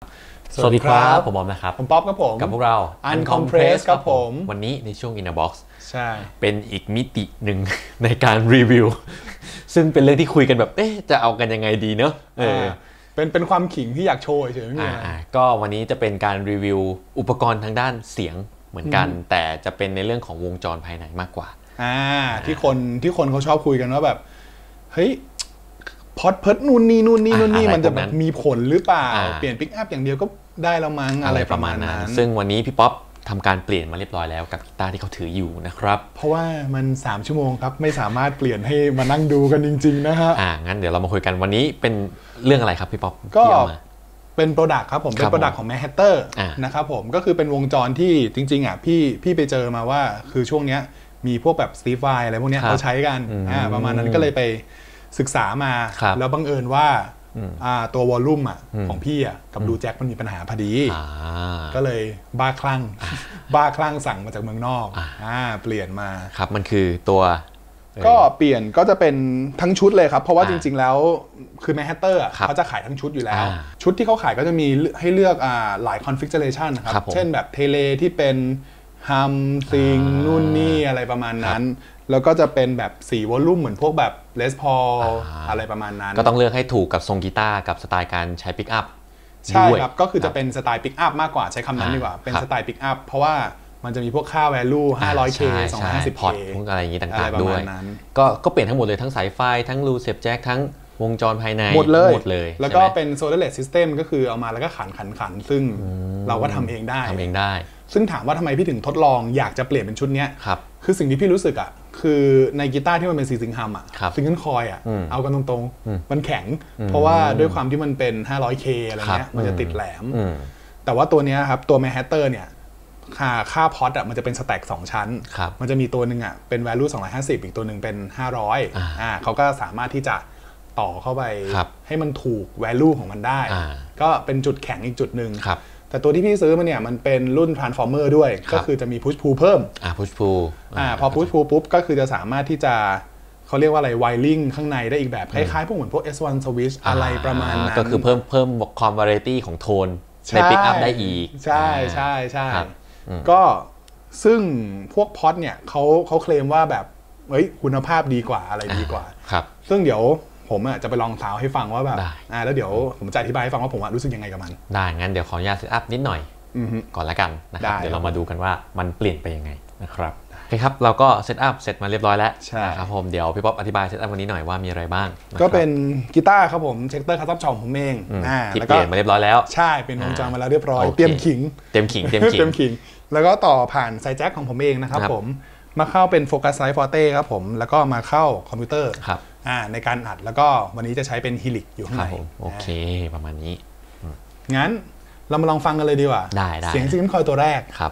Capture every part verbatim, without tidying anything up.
สวัสดีครับผมบอมนะครับผมป๊อปครับผมกับพวกเรา Uncompressed ครับผมวันนี้ในช่วง Inner Box ใช่เป็นอีกมิติหนึ่ง ในการรีวิวซึ่งเป็นเรื่องที่คุยกันแบบเอ๊ะจะเอากันยังไงดีเนอะเออเป็นเป็นความขิงที่อยากโชว์เฉยๆไม่มีอะไรก็วันนี้จะเป็นการรีวิวอุปกรณ์ทางด้านเสียงเหมือนกันแต่จะเป็นในเรื่องของวงจรภายในมากกว่าอ่าที่คนที่คนเขาชอบคุยกันว่าแบบเฮ้ยพอดเพิร์ดนู่นนี่นู่นนี่นู่นนี่มันจะแบบมีผลหรือเปล่าเปลี่ยนปิกอัพอย่างเดียวก็ได้แล้วมั้งอะไรประมาณนั้นซึ่งวันนี้พี่ป๊อปทำการเปลี่ยนมาเรียบร้อยแล้วกับกีตาร์ที่เขาถืออยู่นะครับเพราะว่ามันสามชั่วโมงครับไม่สามารถเปลี่ยนให้มานั่งดูกันจริงๆนะฮะอ่างั้นเดี๋ยวเรามาคุยกันวันนี้เป็นเรื่องอะไรครับพี่ป๊อปก็เป็นโปรดักต์ครับผมเป็นโปรดักต์ของ Manhattan นะครับผมก็คือเป็นวงจรที่จริงๆอ่ะพี่พี่ไปเจอมาว่าคือช่วงเนี้ยมีพวกแบบ Steve Vai อะไรพวกเนี้ยเขาใช้กันอ่าประมาณนั้นก็เลยไปศึกษามาแล้วบังเอิญว่าตัววอลลุ่มอ่ะของพี่อ่ะกับดูแจ็คมันมีปัญหาพอดีก็เลยบ้าคลั่งบ้าคลั่งสั่งมาจากเมืองนอกอ่าเปลี่ยนมาครับมันคือตัวก็เปลี่ยนก็จะเป็นทั้งชุดเลยครับเพราะว่าจริงๆแล้วคือ Manhattan อ่ะเขาจะขายทั้งชุดอยู่แล้วชุดที่เขาขายก็จะมีให้เลือกหลาย configuration นะครับเช่นแบบเทเลที่เป็นฮัมซิงนู่นนี่อะไรประมาณนั้นแล้วก็จะเป็นแบบสี่วอลลุ่มเหมือนพวกแบบเลสพอลอะไรประมาณนั้นก็ต้องเลือกให้ถูกกับทรงกีตาร์กับสไตล์การใช้ปิกอัพใช่ครับก็คือจะเป็นสไตล์ปิกอัพมากกว่าใช้คำนั้นดีกว่าเป็นสไตล์ปิกอัพเพราะว่ามันจะมีพวกค่า value ห้าร้อยเค สองร้อยห้าสิบเคพวกอะไรอย่างนี้ต่างๆด้วยก็ก็เปลี่ยนทั้งหมดเลยทั้งสายไฟทั้งรูเสียบแจ็คทั้งวงจรภายในหมดเลยหมดเลยแล้วก็เป็น solderless system ก็คือเอามาแล้วก็ขันขันขันซึ่งเราก็ทำเองได้ทำเองได้ซึ่งถามว่าทำไมพี่ถึงทดลองอยากจะเปลี่ยนเป็นชุดนี้ครับคือสิ่งที่พี่รู้สึกอ่ะคือในกีตาร์ที่มันเป็นซีซิงฮัมอ่ะซิงเกิลคอยอ่ะเอากันตรงๆมันแข็งเพราะว่าด้วยความที่มันเป็น ห้าร้อยเค อะไรเงี้ยมันจะติดแหลมแต่ว่าตัวนี้ครับตัว Manhattan เนี่ยค่าค่าพอตอ่ะมันจะเป็นสแต็กสองชั้นมันจะมีตัวหนึ่งอ่ะเป็น value สองร้อยห้าสิบอีกตัวหนึ่งเป็นห้าร้อยอ่าเขาก็สามารถที่จะต่อเข้าไปให้มันถูก value ของมันได้ก็เป็นจุดแข็งอีกจุดหนึ่งแต่ตัวที่พี่ซื้อมาเนี่ยมันเป็นรุ่น transformer ด้วยก็คือจะมี push pull เพิ่มอ่า push pull อ่าพอ push pull ปุ๊บก็คือจะสามารถที่จะเขาเรียกว่าอะไร wiring ข้างในได้อีกแบบคล้ายๆพวกเหมือนพวก เอส วัน switch อะไรประมาณนั้นก็คือเพิ่มเพิ่มความ variety ของโทนใน pick up ได้อีกใช่ใช่ใช่ก็ซึ่งพวกพอดเนี่ยเขาเขาเคลมว่าแบบเฮ้ยคุณภาพดีกว่าอะไรดีกว่าซึ่งเดี๋ยวผมอ่ะจะไปลองซาวให้ฟังว่าแบบอ่าแล้วเดี๋ยวผมจะอธิบายให้ฟังว่าผมรู้สึกยังไงกับมันได้งั้นเดี๋ยวขออนุญาตเซตอัพนิดหน่อยก่อนละกันนะครับเดี๋ยวเรามาดูกันว่ามันเปลี่ยนไปยังไงนะครับโอเคครับเราก็เซตอัพเสร็จมาเรียบร้อยแล้วครับผมเดี๋ยวพี่ป๊อปอธิบายเซตอัพวันนี้หน่อยว่ามีอะไรบ้างก็เป็นกีตาร์ครับผมเช็คเตอร์คัสตัมช็อปผมเองอ่าที่เปลี่ยนมาเรียบร้อยแล้วใช่เป็นวงจรมาแล้วเรียบร้อยเตรียมขิงเตรียมขิงเตรียมขิงเตรียมขิงแล้วก็ต่อผ่านสายแจ็คของผมเองนะครับผมมาเข้าเป็นโฟกัสไซส์ฟอร์เต้ครับผมแล้วก็มาเข้าคอมพิวเตอร์ในการอัดแล้วก็วันนี้จะใช้เป็นฮิลิกอยู่ข้างในโอเคประมาณนี้งั้นเรามาลองฟังกันเลยดีกว่าได้ได้เสียงซิงเกิลคอยตัวแรกครับ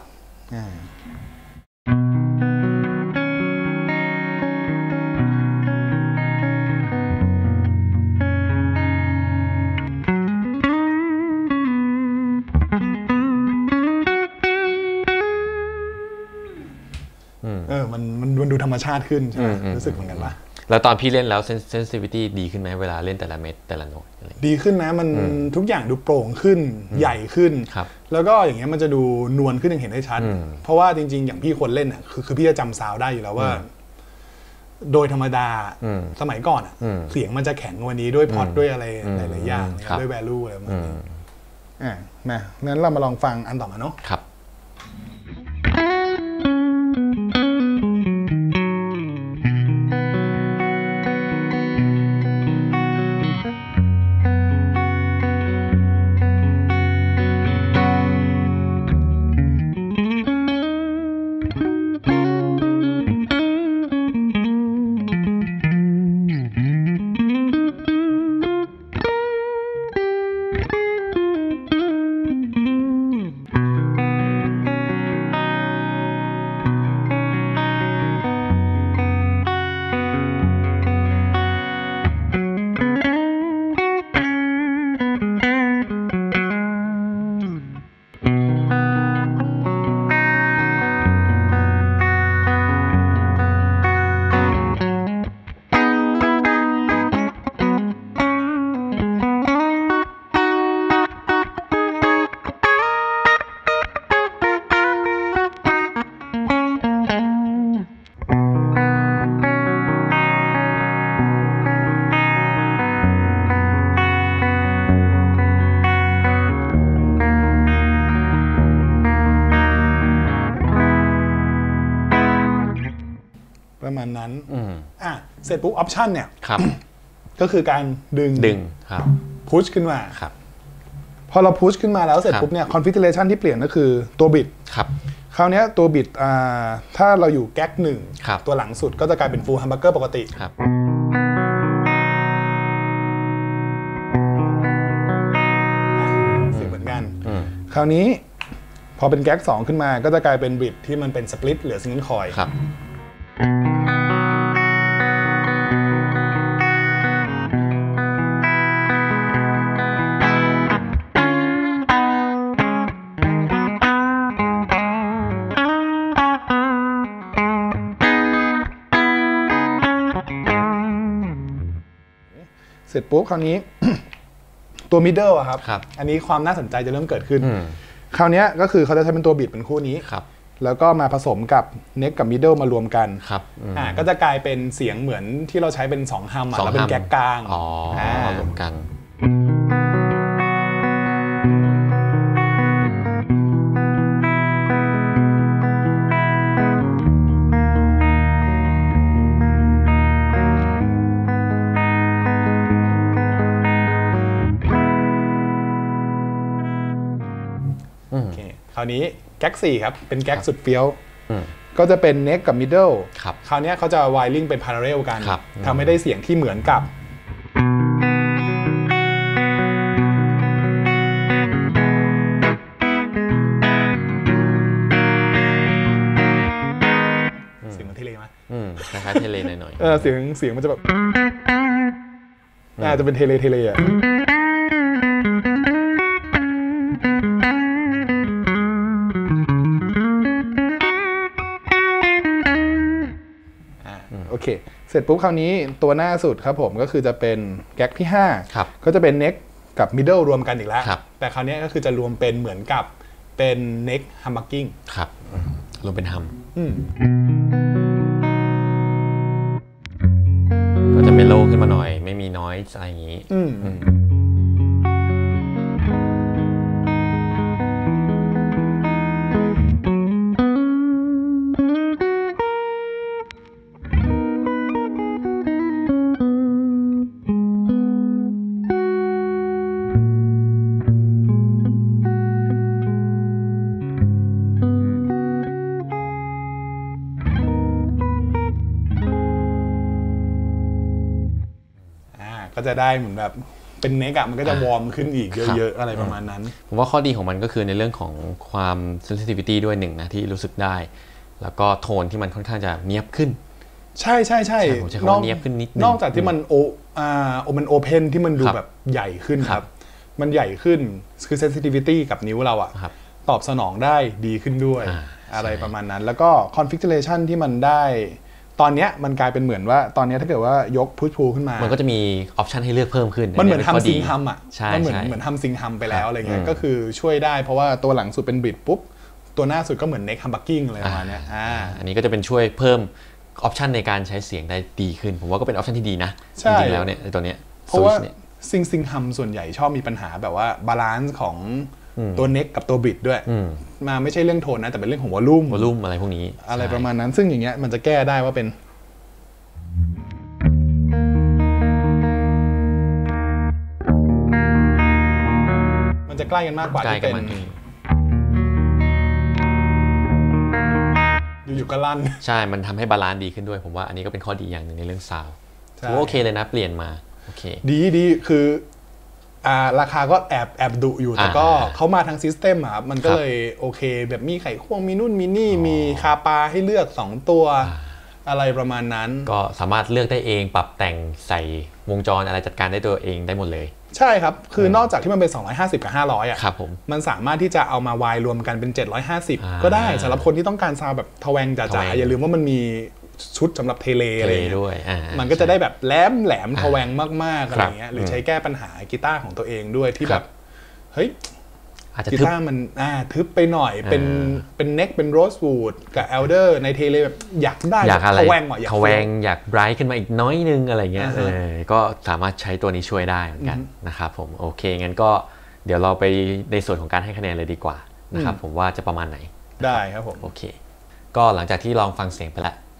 เออมันมันมันดูธรรมชาติขึ้นใช่ไหมรู้สึกเหมือนกันปะแล้วตอนพี่เล่นแล้วเซนซิทิวิตี้ดีขึ้นไหมเวลาเล่นแต่ละเม็ดแต่ละโน้ตดีขึ้นนะมันทุกอย่างดูโปร่งขึ้นใหญ่ขึ้นแล้วก็อย่างเงี้ยมันจะดูนวลขึ้นอย่างเห็นได้ชัดเพราะว่าจริงๆอย่างพี่คนเล่นอ่ะคือคือพี่จะจำซาวได้อยู่แล้วว่าโดยธรรมดาสมัยก่อนอ่ะเสียงมันจะแข็งกว่านี้ด้วยพอดด้วยอะไรหลายๆอย่างด้วย value อะไรประมาณนี้อ่ะมางั้นเรามาลองฟังอันต่อมาเนาะครับประมาณนั้นอ่ะเสร็จปุ๊บออปชันเนี่ยก็คือการดึงดึงครับพุชขึ้นมาพอเราพุชขึ้นมาแล้วเสร็จปุ๊บเนี่ยคอนฟิกเรชันที่เปลี่ยนก็คือตัวบิตคราวนี้ตัวบิตถ้าเราอยู่แก๊กหนึ่งตัวหลังสุดก็จะกลายเป็นฟูลฮัมเบอร์เกอร์ปกติเสียงเหมือนกันคราวนี้พอเป็นแก๊กสองขึ้นมาก็จะกลายเป็นบิตที่มันเป็นสปลิตเหลือซิงเกิลคอยล์เสร็จปุ๊บคราวนี้ ตัว middle อะครับอันนี้ความน่าสนใจจะเริ่มเกิดขึ้นคราวนี้ก็คือเขาจะใช้เป็นตัวบิดเป็นคู่นี้แล้วก็มาผสมกับ neck กับ middle มารวมกันอ่าก็จะกลายเป็นเสียงเหมือนที่เราใช้เป็นสองฮัมแล้วเป็นแก๊กกลางอ๋อรวมกันคราวนี้แก๊กสี่ครับเป็นแก๊กสุดเฟี้ยวก็จะเป็นเน็กกับมิดเดิลคราวนี้เขาจะไวริ่งเป็นพาราเรลกันทำให้ได้เสียงที่เหมือนกับเสียงเหมือนเทเลไหมคล้ายๆเทเลหน่อยๆเออเสียงเสียงมันจะแบบน่าจะเป็นเทเลเทเลอ่ะโอเคเสร็จปุ๊บคราวนี้ตัวหน้าสุดครับผมก็คือจะเป็นแก๊กที่ห้าก็จะเป็นเน็กกับมิดเดิลรวมกันอีกแล้วแต่คราวนี้ก็คือจะรวมเป็นเหมือนกับเป็นเน็กฮัมบักกิ้งครับรวมเป็นฮัมก็จะเมโลขึ้นมาหน่อยไม่มีน้อยอะไรอย่างนี้ก็จะได้เหมือนแบบเป็นเน็กอะมันก็จะวอร์มขึ้นอีกเยอะๆอะไรประมาณนั้นผมว่าข้อดีของมันก็คือในเรื่องของความเซนซิทิวิตี้ด้วยหนึ่งนะที่รู้สึกได้แล้วก็โทนที่มันค่อนข้างจะเนียบขึ้นใช่ใช่ใช่ผมใช้คำว่าเนียบขึ้นนิดนึงนอกจากที่มันโออ่าโอมันโอเพนที่มันดูแบบใหญ่ขึ้นครับมันใหญ่ขึ้นคือเซนซิทิวิตี้กับนิ้วเราอะตอบสนองได้ดีขึ้นด้วยอะไรประมาณนั้นแล้วก็คอนฟิกเรชันที่มันได้ตอนนี้มันกลายเป็นเหมือนว่าตอนนี้ถ้าเกิดว่ายกพุชพูขึ้นมามันก็จะมีออปชันให้เลือกเพิ่มขึ้นมันเหมือนทำซิงฮัมอ่ะมันเหมือนเหมือนทำซิงฮัมไปแล้วอะไรเงี้ยก็คือช่วยได้เพราะว่าตัวหลังสุดเป็นบิดปุ๊บตัวหน้าสุดก็เหมือนเน็กฮัมบักกิ้งอะไรประมาณนี้อ่าอันนี้ก็จะเป็นช่วยเพิ่มออปชันในการใช้เสียงได้ดีขึ้นผมว่าก็เป็นออปชันที่ดีนะจริงๆแล้วเนี่ยตัวเนี้ยเพราะว่าซิงซิงฮัมส่วนใหญ่ชอบมีปัญหาแบบว่าบาลานซ์ของตัวเน็กกับตัวบิดด้วยมาไม่ใช่เรื่องโทนนะแต่เป็นเรื่องของวอลลุ่มวอลลุ่มอะไรพวกนี้อะไรประมาณนั้นซึ่งอย่างเงี้ยมันจะแก้ได้ว่าเป็นมันจะใกล้กันมากกว่าที่เป็นอยู่ๆก็ลั่นใช่มันทำให้บาลานซ์ดีขึ้นด้วยผมว่าอันนี้ก็เป็นข้อดีอย่างหนึ่งในเรื่องซาวด์โอเคเลยนะเปลี่ยนมาโอเคดีดีคืออ่าราคาก็แอบแอบดุอยู่แต่ก็เขามาทางซิสเต็มครับมันก็เลยโอเคแบบมีไขควงมีนุ่นมีนี่มีคาปาให้เลือกสองตัวอะไรประมาณนั้นก็สามารถเลือกได้เองปรับแต่งใส่วงจรอะไรจัดการได้ตัวเองได้หมดเลยใช่ครับคือนอกจากที่มันเป็นสองร้อยห้าสิบกับห้าร้อยอ่ะครับผมมันสามารถที่จะเอามาวายรวมกันเป็นเจ็ดร้อยห้าสิบก็ได้สำหรับคนที่ต้องการซาวแบบทแวงจ๋าๆอย่าลืมว่ามันมีชุดสำหรับเทเลอะไรด้วยมันก็จะได้แบบแหลมแหลมทแวงมากๆอะไรเงี้ยหรือใช้แก้ปัญหากีตาร์ของตัวเองด้วยที่แบบเฮ้ยกีตาร์มันอ่าทึบไปหน่อยเป็นเป็นเน็กเป็นโรสวูดกับเอลเดอร์ในเทเลแบบอยากได้อยากอะไรทแวงหน่อยทแวงอยากไบรท์ขึ้นมาอีกน้อยนึงอะไรเงี้ยเออก็สามารถใช้ตัวนี้ช่วยได้เหมือนกันนะครับผมโอเคงั้นก็เดี๋ยวเราไปในส่วนของการให้คะแนนเลยดีกว่านะครับผมว่าจะประมาณไหนได้ครับผมโอเคก็หลังจากที่ลองฟังเสียงไปแล้วค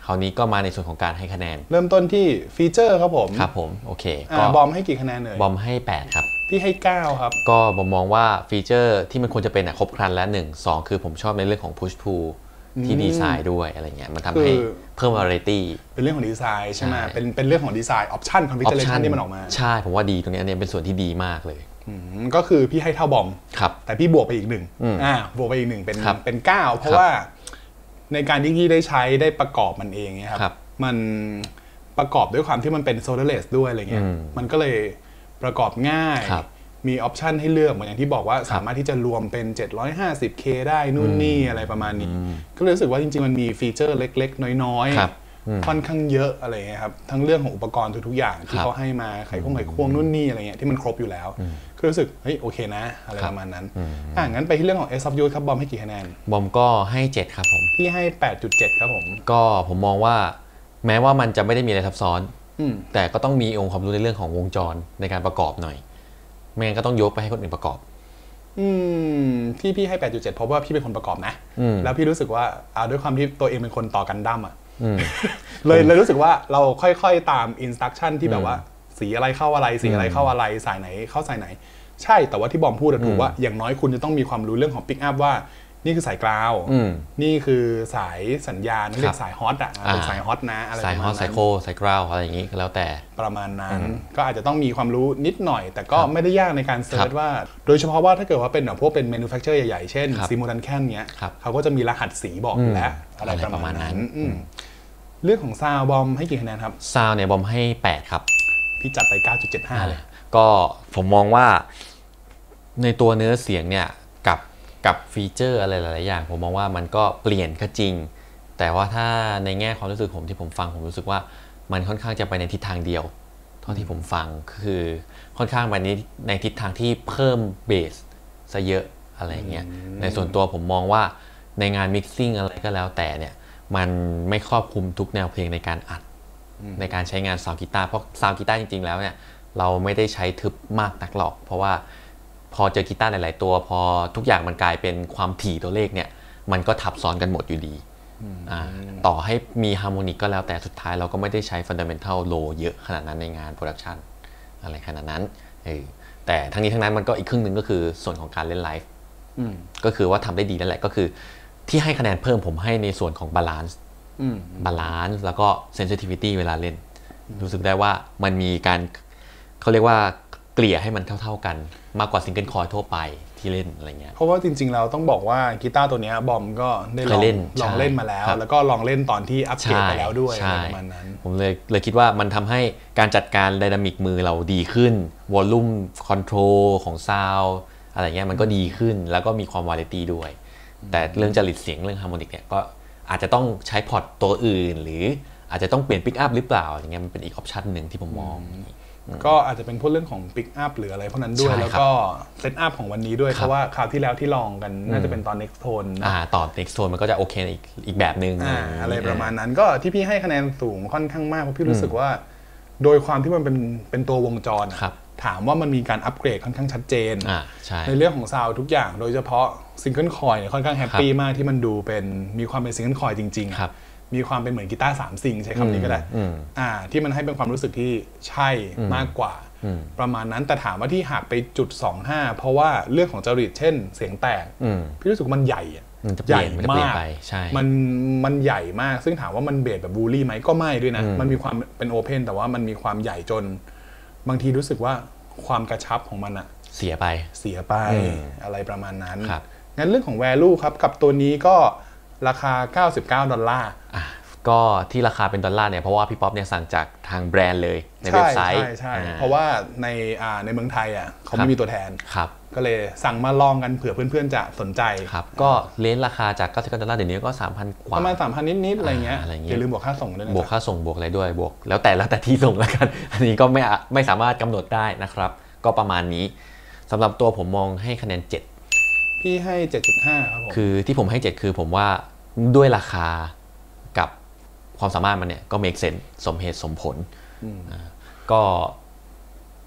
คราวนี้ก็มาในส่วนของการให้คะแนนเริ่มต้นที่ฟีเจอร์ครับผมครับผมโอเคก็บอมให้กี่คะแนนเลยบอมให้แปดครับพี่ให้เก้าครับก็บอมมองว่าฟีเจอร์ที่มันควรจะเป็นครบครันและหนึ่ง สองคือผมชอบในเรื่องของ push pull ที่ดีไซน์ด้วยอะไรเงี้ยมันทำให้เพิ่ม variety เป็นเรื่องของดีไซน์ใช่ไหมเป็นเป็นเรื่องของดีไซน์ออปชั่นคอนฟิกเจอเรชันที่มันออกมาใช่ผมว่าดีตรงนี้เนี่ยเป็นส่วนที่ดีมากเลยก็คือพี่ให้เท่าบอมครับแต่พี่บวกไปอีกหนึ่งอ่าบวกไปอีกหนึ่งเป็นเป็นเก้าเพราะว่าในการที่พี่ได้ใช้ได้ประกอบมันเองเนี่ยครับมันประกอบด้วยความที่มันเป็น solderless ด้วยอะไรเงี้ยมันก็เลยประกอบง่ายมีออปชันให้เลือกเหมือนอย่างที่บอกว่าสามารถที่จะรวมเป็น เจ็ดร้อยห้าสิบเค ได้นู่นนี่อะไรประมาณนี้ก็เลยรู้สึกว่าจริงๆมันมีฟีเจอร์เล็กๆน้อยๆค่อนข้างเยอะอะไรเงี้ยครับทั้งเรื่องของอุปกรณ์ทุกๆอย่างที่เขาให้มาไขควงไขควงนู่นนี่อะไรเงี้ยที่มันครบอยู่แล้วก็รู้สึกเฮ้ยโอเคนะอะไรประมาณนั้นอ่ะงั้นไปที่เรื่องของ Ace of Youth ครับบอมให้กี่คะแนนบอมก็ให้เจ็ดครับผมพี่ให้ แปดจุดเจ็ด ครับผมก็ผมมองว่าแม้ว่ามันจะไม่ได้มีอะไรซับซ้อนแต่ก็ต้องมีองค์ความรู้ในเรื่องของวงจรในการประกอบหน่อยไม่งั้นก็ต้องยกไปให้คนอื่นประกอบอืมพี่พี่ให้ แปดจุดเจ็ด เพราะว่าพี่เป็นคนประกอบนะแล้วพี่รู้สึกว่าเอาด้วยความที่ตัวเองเป็นคนต่อกันดั้มอ่ะเลยเลยรู้สึกว่าเราค่อยๆตามอินสตรัคชั่นที่แบบว่าสีอะไรเข้าอะไรสีอะไรเข้าอะไรสายไหนเข้าสายไหนใช่แต่ว่าที่บอมพูดถูกว่าอย่างน้อยคุณจะต้องมีความรู้เรื่องของปิกอัพว่านี่คือสายกราวนี่คือสายสัญญาณนี่เรียกสายฮอตอ่ะเป็นสายฮอตนะอะไรสายฮอตสายโคสายกราวอะไรอย่างนี้แล้วแต่ประมาณนั้นก็อาจจะต้องมีความรู้นิดหน่อยแต่ก็ไม่ได้ยากในการเซิร์ชว่าโดยเฉพาะว่าถ้าเกิดว่าเป็นแบบพวกเป็น manufacturer ใหญ่ๆเช่นซิมูลันแคนเงี้ยเขาก็จะมีรหัสสีบอกอยู่แล้วอะไรประมาณนั้นเรื่องของซาวบอมให้กี่คะแนนครับซาวเนี่ยบอมให้แปดครับพี่จัดไป เก้าจุดเจ็ดห้า เลยก็ผมมองว่าในตัวเนื้อเสียงเนี่ยกับกับฟีเจอร์อะไรหลายๆอย่างผมมองว่ามันก็เปลี่ยนก็จริงแต่ว่าถ้าในแง่ความรู้สึกผมที่ผมฟังผมรู้สึกว่ามันค่อนข้างจะไปในทิศทางเดียวเท่าที่ผมฟังคือค่อนข้างไปในในทิศทางที่เพิ่มเบสซะเยอะอะไรเงี้ยในส่วนตัวผมมองว่าในงานมิกซิ่งอะไรก็แล้วแต่เนี่ยมันไม่ครอบคลุมทุกแนวเพลงในการอัดในการใช้งานซาวด์กีตาร์เพราะซาวด์กีตาร์จริงๆแล้วเนี่ยเราไม่ได้ใช้ทึบมากนักหรอกเพราะว่าพอเจอกีตาร์หลายๆตัวพอทุกอย่างมันกลายเป็นความถี่ตัวเลขเนี่ยมันก็ทับซ้อนกันหมดอยู่ดีต่อให้มีฮาร์โมนิกก็แล้วแต่สุดท้ายเราก็ไม่ได้ใช้ฟันดัมเมนทัลโลเยอะขนาดนั้นในงานโปรดักชันอะไรขนาดนั้นแต่ทั้งนี้ทั้งนั้นมันก็อีกครึ่งหนึ่งก็คือส่วนของการเล่นไลฟ์ก็คือว่าทำได้ดีนั่นแหละก็คือที่ให้คะแนนเพิ่มผมให้ในส่วนของบาลานซ์บาลานซ์แล้วก็เซนซิทิวิตี้เวลาเล่นรู้สึกได้ว่ามันมีการเขาเรียกว่าเกลี่ยให้มันเท่าๆกันมากกว่าซิงเกิลคอร์ดทั่วไปที่เล่นอะไรเงี้ยเพราะว่าจริงๆเราต้องบอกว่ากีตาร์ตัวนี้บอมก็ได้ลองเล่นลองเล่นมาแล้วแล้วก็ลองเล่นตอนที่อัปเกรดไปแล้วด้วยประมาณนั้นผมเลยเลยคิดว่ามันทำให้การจัดการไดนามิกมือเราดีขึ้นวอลลุ่มคอนโทรลของซาวด์อะไรเงี้ยมันก็ดีขึ้นแล้วก็มีความวาไรตี้ด้วยแต่เรื่องจริตเสียงเรื่องฮาร์โมนิกเนี่ยก็อาจจะต้องใช้พอร์ตตัวอื่นหรืออาจจะต้องเปลี่ยนปิกอัพหรือเปล่าอย่างเงี้ยมันเป็นอีกออปชันหนึ่งที่ผมมองก็อาจจะเป็นพวกเรื่องของปิกอัพหรืออะไรพวกนั้นด้วยแล้วก็เซตอัพของวันนี้ด้วยเพราะว่าคราวที่แล้วที่ลองกันน่าจะเป็นตอน next tone อ่าตอน next tone มันก็จะโอเคอีกอีกแบบนึงอ่าอะไรประมาณนั้นก็ที่พี่ให้คะแนนสูงค่อนข้างมากเพราะพี่รู้สึกว่าโดยความที่มันเป็นเป็นตัววงจรถามว่ามันมีการอัปเกรดค่อนข้างชัดเจนในเรื่องของซาวด์ทุกอย่างโดยเฉพาะซิงเกิลคอยเนี่ยค่อนข้างแฮปปี้มากที่มันดูเป็นมีความเป็นซิงเกิลคอยจริงๆมีความเป็นเหมือนกีตาร์สามซิงใช้คำนี้ก็ได้อ่าที่มันให้เป็นความรู้สึกที่ใช่มากกว่าประมาณนั้นแต่ถามว่าที่หักไปจุดสองห้าเพราะว่าเรื่องของจริตเช่นเสียงแตกพี่รู้สึกมันใหญ่ใหญ่มากมันมันใหญ่มากซึ่งถามว่ามันเบสแบบบูลลี่ไหมก็ไม่ด้วยนะมันมีความเป็นโอเพนแต่ว่ามันมีความใหญ่จนบางทีรู้สึกว่าความกระชับของมันอะเสียไปเสียไปอะไรประมาณนั้นงั้นเรื่องของ value ครับกับตัวนี้ก็ราคาเก้าสิบเก้าดอลลาร์ก็ที่ราคาเป็นดอลลาร์เนี่ยเพราะว่าพี่ป๊อปเนี่ยสั่งจากทางแบรนด์เลยในเว็บไซต์ใช่ใช่เพราะว่าในในเมืองไทยอ่ะเขาไม่มีตัวแทนก็เลยสั่งมาลองกันเผื่อเพื่อนๆจะสนใจครับก็เลนราคาจากเก้าสิบเก้าดอลลาร์เดี๋ยวนี้ก็ สามพัน กว่าประมาณ สามพัน นิดๆอะไรเงี้ยอย่าลืมบวกค่าส่งด้วยนะบวกค่าส่งบวกอะไรด้วยบวกแล้วแต่แล้วแต่ที่ส่งแล้วกันอันนี้ก็ไม่ไม่สามารถกำหนดได้นะครับก็ประมาณนี้สำหรับตัวผมมองให้คะแนนเจ็ดพี่ให้ เจ็ดจุดห้า ครับผมคือที่ผมให้เจ็ดคือผมว่าด้วยราคากับความสามารถมันเนี่ยก็ make sense สมเหตุสมผลก็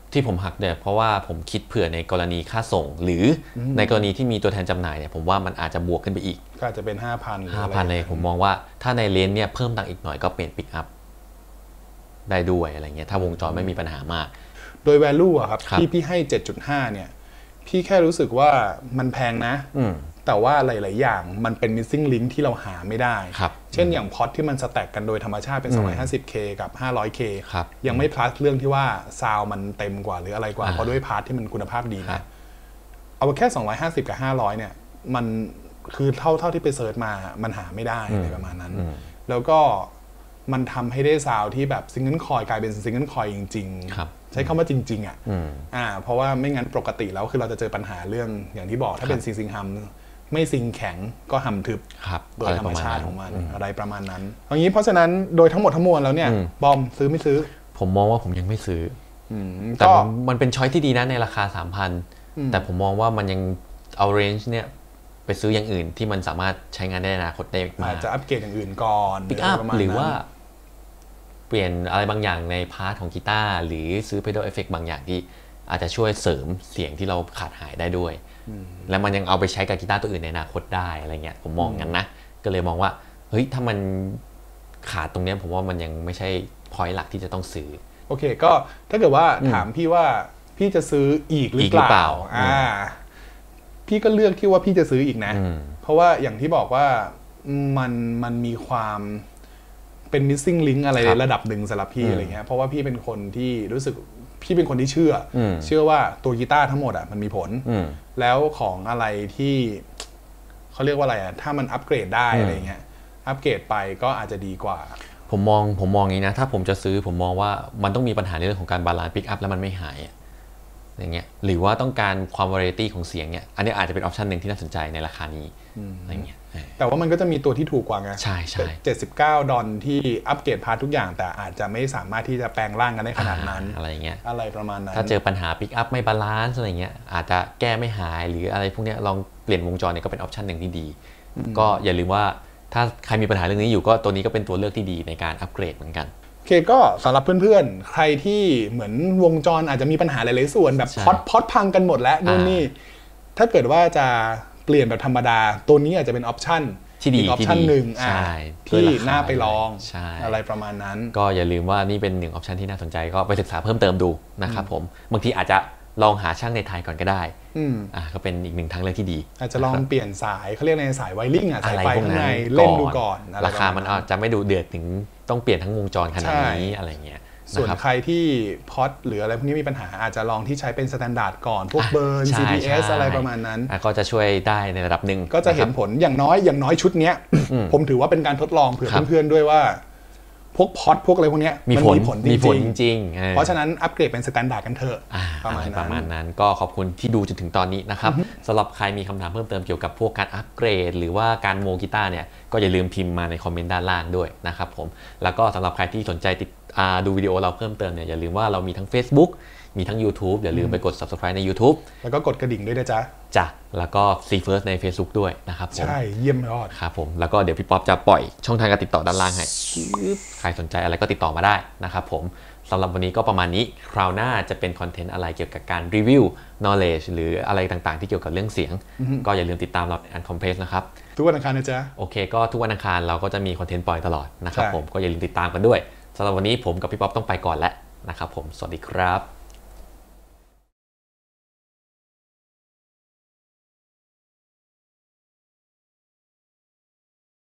ที่ผมหักเนี่ยเพราะว่าผมคิดเผื่อในกรณีค่าส่งหรือในกรณีที่มีตัวแทนจำหน่ายเนี่ยผมว่ามันอาจจะบวกขึ้นไปอีกก็อาจจะเป็น ห้าพันห้าพันเลยผมมองว่าถ้าในเลนเนี่ยเพิ่มตังค์อีกหน่อยก็เปลี่ยนปิกอัพได้ด้วยอะไรเงี้ยถ้าวงจรไม่มีปัญหามากโดย value อะครับที่พี่ให้ เจ็ดจุดห้า เนี่ยพี่แค่รู้สึกว่ามันแพงนะแต่ว่าหลายๆอย่างมันเป็น missing link ที่เราหาไม่ได้เช่นอย่างพอตที่มันสแต็กกันโดยธรรมชาติเป็น สองร้อยห้าสิบเค กับ ห้าร้อยเค ยังไม่ plus เรื่องที่ว่าซาวมันเต็มกว่าหรืออะไรกว่าเพราะด้วยพาร์ทที่มันคุณภาพดีนะเอาแค่สองร้อยห้าสิบกับห้าร้อยเนี่ยมันคือเท่าเท่าที่ไปเซิร์ชมามันหาไม่ได้อะไรประมาณนั้นแล้วก็มันทำให้ได้ซาวที่แบบซิงเกิลคอยกลายเป็นซิงเกิลคอยจริงๆใช้คำว่าจริงๆอ่ะอ่าเพราะว่าไม่งั้นปกติแล้วคือเราจะเจอปัญหาเรื่องอย่างที่บอกถ้าเป็นซิงซิงฮัมไม่ซิงแข็งก็หำทึบโดยธรรมชาติของมันอะไรประมาณนั้นอย่างนี้เพราะฉะนั้นโดยทั้งหมดทั้งมวลแล้วเนี่ยบอมซื้อไม่ซื้อผมมองว่าผมยังไม่ซื้อแต่มันเป็นช้อยที่ดีนะในราคา สามพัน แต่ผมมองว่ามันยังเอาเรนจ์เนี่ยไปซื้ออย่างอื่นที่มันสามารถใช้งานได้ในอนาคตได้มากอาจจะอัปเกรดอย่างอื่นก่อนปิกอัพหรือว่าเปลี่ยนอะไรบางอย่างในพาร์ทของกีตาร์หรือซื้อ pedal effect บางอย่างที่อาจจะช่วยเสริมเสียงที่เราขาดหายได้ด้วยแล้วมันยังเอาไปใช้กับกีตาร์ตัวอื่นในอนาคตได้อะไรเงี้ยผมมองงั้นนะก็เลยมองว่าเฮ้ยถ้ามันขาดตรงนี้ผมว่ามันยังไม่ใช่ point หลักที่จะต้องซื้อโอเคก็ถ้าเกิดว่าถามพี่ว่าพี่จะซื้ออีกหรือเปล่าอ่าพี่ก็เลือกที่ว่าพี่จะซื้ออีกนะเพราะว่าอย่างที่บอกว่ามันมันมีความเป็น missing link อะไรระดับหนึ่งสำหรับพี่อะไรเงี้ยเพราะว่าพี่เป็นคนที่รู้สึกพี่เป็นคนที่เชื่อเชื่อว่าตัวกีตาร์ทั้งหมดอ่ะมันมีผลแล้วของอะไรที่เขาเรียกว่าอะไรอ่ะถ้ามันอัปเกรดได้อะไรเงี้ยอัปเกรดไปก็อาจจะดีกว่าผมมองผมมองอย่างนี้นะถ้าผมจะซื้อผมมองว่ามันต้องมีปัญหาในเรื่องของการบาลานซ์ปิกอัพแล้วมันไม่หายอย่างเงี้ยหรือว่าต้องการความวาไรตี้ของเสียงเนี่ยอันนี้อาจจะเป็นออปชันหนึ่งที่น่าสนใจในราคานี้อะไรเงี้ยแต่ว่ามันก็จะมีตัวที่ถูกกว่าไงใช่ใช่เจ็ดสิบเก้าดอลที่อัปเกรดพาร์ททุกอย่างแต่อาจจะไม่สามารถที่จะแปลงร่างกันได้ขนาดนั้นอะไรเงี้ยอะไรประมาณนั้นถ้าเจอปัญหาปิกอัพไม่บาลานซ์อะไรเงี้ยอาจจะแก้ไม่หายหรืออะไรพวกนี้ลองเปลี่ยนวงจรเนี่ยก็เป็นออปชันหนึ่งที่ดีก็อย่าลืมว่าถ้าใครมีปัญหาเรื่องนี้อยู่ก็ตัวนี้ก็เป็นตัวเลือกที่ดีในการอัปเกรดเหมือนกันโอเคก็สำหรับเพื่อนๆใครที่เหมือนวงจรอาจจะมีปัญหาหลายๆส่วนแบบพอดพอดพังกันหมดแล้วนู่นนี่ถ้าเกิดว่าจะเปลี่ยนแบบธรรมดาตัวนี้อาจจะเป็นออปชันที่ดีออปชันหนึ่งที่น่าไปลองอะไรประมาณนั้นก็อย่าลืมว่านี่เป็นหนึ่งออปชันที่น่าสนใจก็ไปศึกษาเพิ่มเติมดูนะครับผมบางทีอาจจะลองหาช่างในไทยก่อนก็ได้อ่าก็เป็นอีกหนึ่งทางเลือกที่ดีอาจจะลองเปลี่ยนสายเขาเรียกในสายไวริ่งอ่ะสายไฟข้างในเล่นดูก่อนราคามันอาจจะไม่ดูเดือดถึงต้องเปลี่ยนทั้งวงจรขนาดนี้อะไรเงี้ยส่วนใครที่พอดหรืออะไรพวกนี้มีปัญหาอาจจะลองที่ใช้เป็นสแตนดาร์ดก่อนพวกเบิร์น ซี พี เอส อะไรประมาณนั้นก็จะช่วยได้ในระดับหนึ่งก็จะเห็นผลอย่างน้อยอย่างน้อยชุดนี้ผมถือว่าเป็นการทดลองเผื่อเพื่อนๆด้วยว่าพวกพอดพวกอะไรพวกนี้มีผลมีผลจริงๆเพราะฉะนั้นอัปเกรดเป็นสแตนดาร์ดกันเถอะประมาณประมาณนั้นก็ขอบคุณที่ดูจนถึงตอนนี้นะครับสำหรับใครมีคำถามเพิ่มเติมเกี่ยวกับพวกการอัปเกรดหรือว่าการโมกีตาร์เนี่ยก็อย่าลืมพิมพ์มาในคอมเมนต์ด้านล่างด้วยนะครับผมแล้วก็สำหรับใครที่สนใจติดดูวิดีโอเราเพิ่มเติมเนี่ยอย่าลืมว่าเรามีทั้ง Facebook มีทั้ง YouTube อย่าลืมไปกด Subscribe ใน YouTube แล้วก็กดกระดิ่งด้วยนะจ๊ะจ้ะแล้วก็ See First ใน Facebook ด้วยนะครับผมใช่เยี่ยมยอดครับผมแล้วก็เดี๋ยวพี่ป๊อปจะปล่อยช่องทางการติดต่อด้านล่างให้ใครสนใจอะไรก็ติดต่อมาได้นะครับผมสำหรับวันนี้ก็ประมาณนี้คราวหน้าจะเป็นคอนเทนต์อะไรเกี่ยวกับการรีวิว knowledge หรืออะไรต่างๆที่เกี่ยวกับเรื่องเสียงก็อย่าลืมติดตามเราใน Uncompress นะครับทุกวันอังคารนะจ๊ะโอเคก็ทุกวันอังคารเราก็จะมีคอนเทนต์ปล่อยตลอดนะครับผมก็อย่าลืมติดตามกันด้วยสำหรับวันนี้ผมกับพี่ป๊อปต้องไปก่อนแล้วนะครับผมสวัสดีครับ